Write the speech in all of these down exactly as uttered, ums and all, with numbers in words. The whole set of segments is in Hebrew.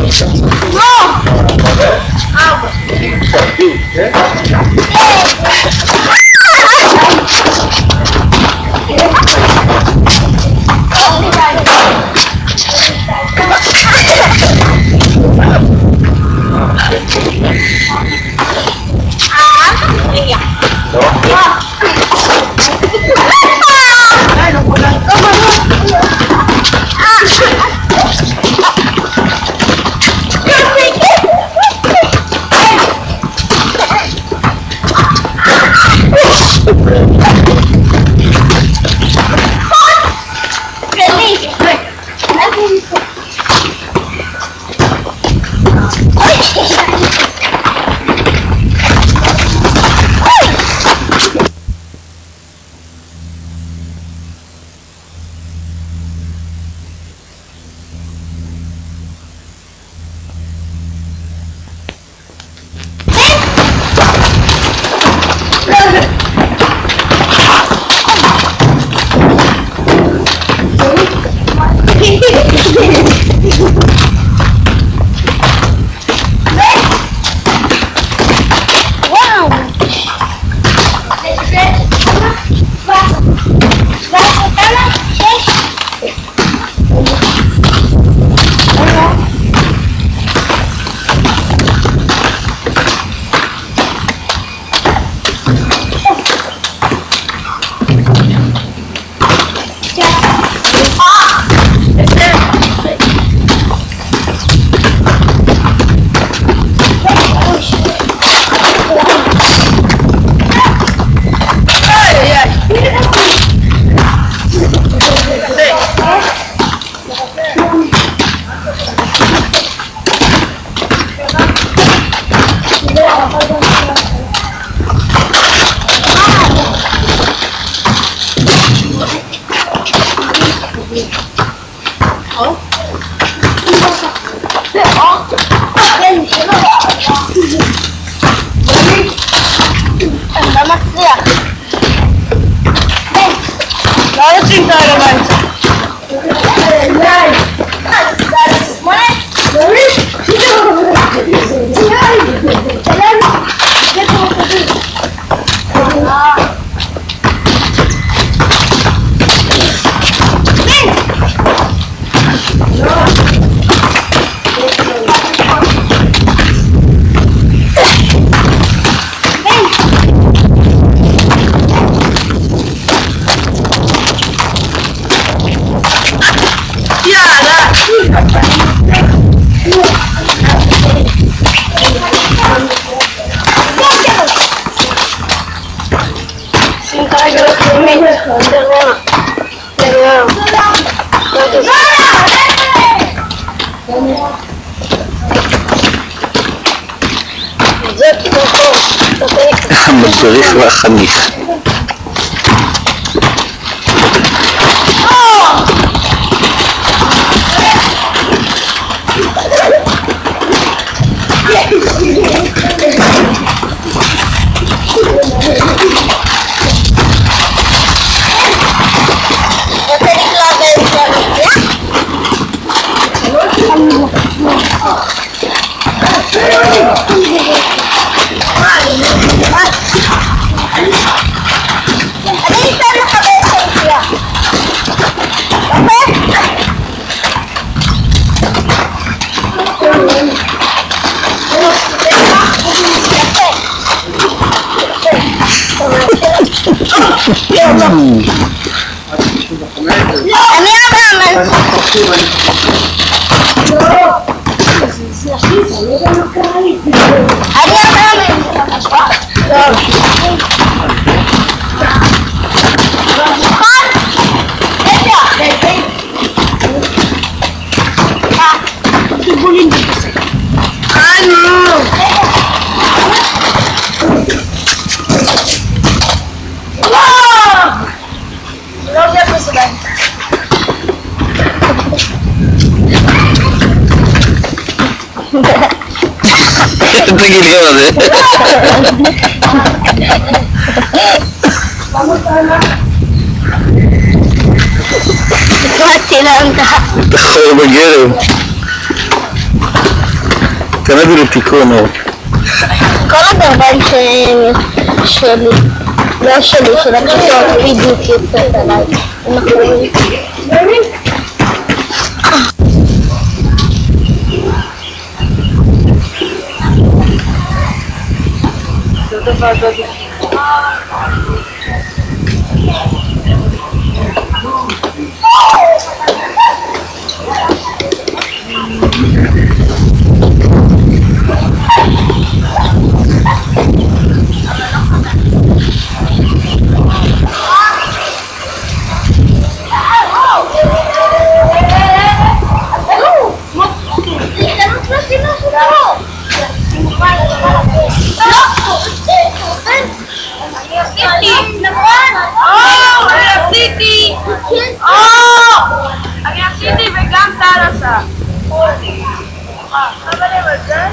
המדריך והחניך. אני אברהם. תגיד לי מה זה. באתי לעמדה. אתה חור בגרם. תלמדי לתיקון אור. כל הגרביים שלי, לא שלי, של הכיתות, בדיוק יוצאת עליי. זאת דבר גדול. אני עשיתי וגם טל עשה. אבל הם עדיין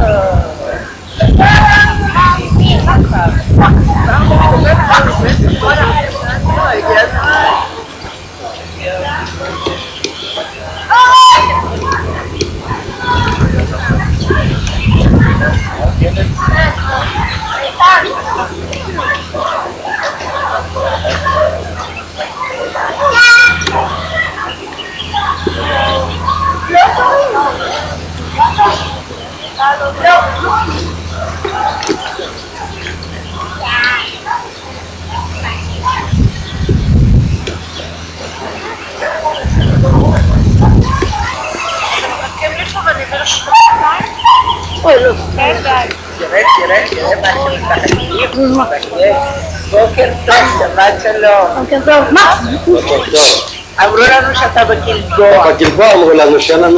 תראה, תראה, תראה מה שמשפחתי. בוקר טוב, שבת שלום. בוקר טוב. מה? בוקר טוב. אמרו לנו שאתה בגלבוע. בגלבוע אמרו לנו שאין לנו...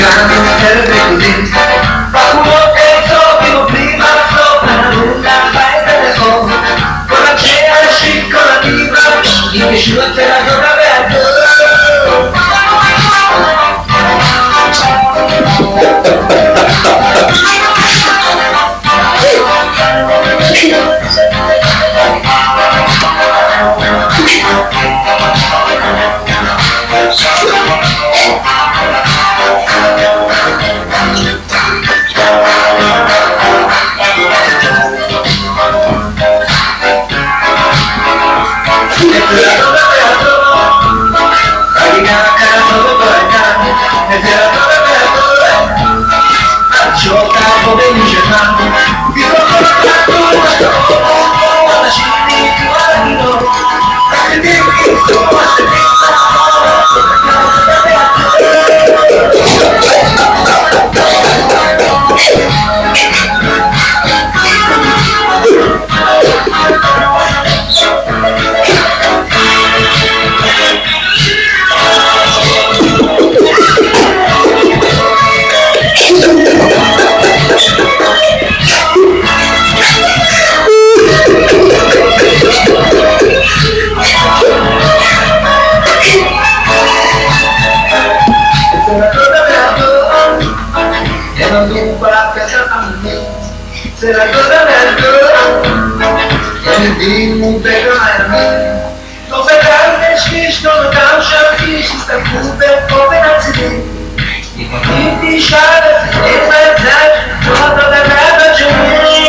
Se la cosa vergogna e dimmi bene mai to federalne szliś no tam szafki się stawkówę kooperacji i potem szale nie znać to to da da czuje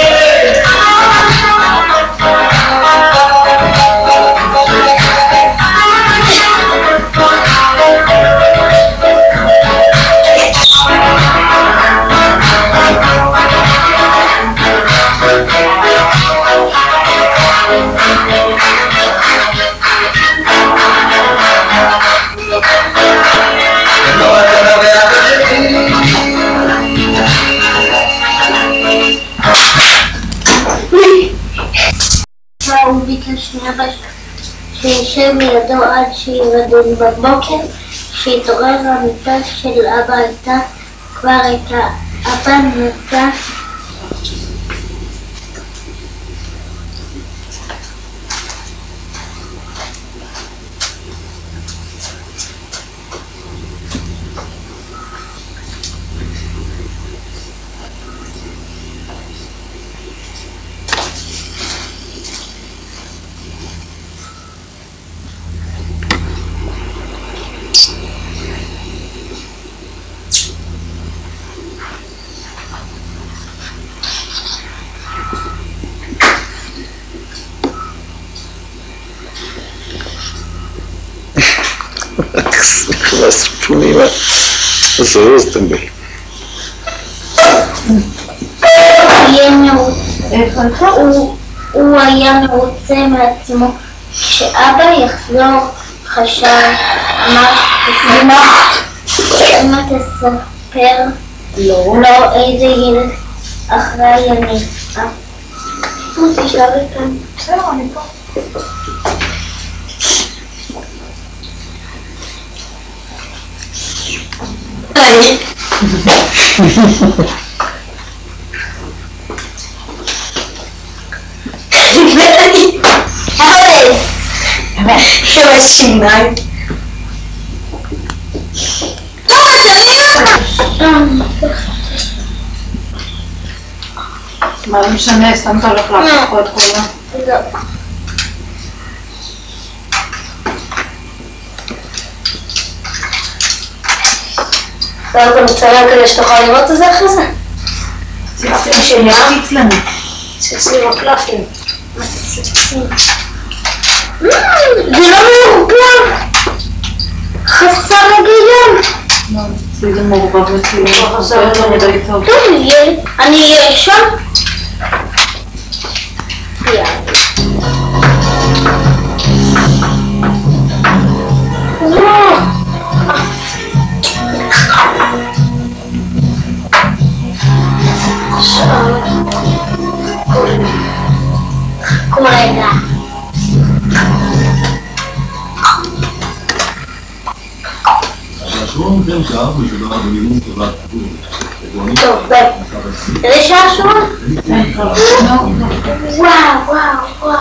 הוא ביקש מאבא שישב לידו עד שירדם בבוקר. כשהתעורר המיטה של אבא הייתה כבר הייתה אבא נמצא פנימה. זהו, סטנבל. הוא היה מרוצה מעצמו. כשאבא יחזור, חשב, אמא תספר לו איזה ילד אחראי אני. תשלב לכאן. בסדר, אני פה. אני. שווה שיניים. מה לא משנה, סתם אתה הולך להפוך פה את כולה. לא. אתה עוד מצלם כדי שתוכל לראות את זה אחרי זה? ציפסים שלי, ציפס לנו. ציפסים הקלפים. מה זה ציפסים? זה לא מעורבב! חסר היגיון! אצלי זה מעורבב אצלי, לא חסר יותר מדי טוב. טוב, אני אהיה שם? יאללה. לא! קולגה. טוב, ביי. איזה שעה שעה? וואו, וואו, וואו.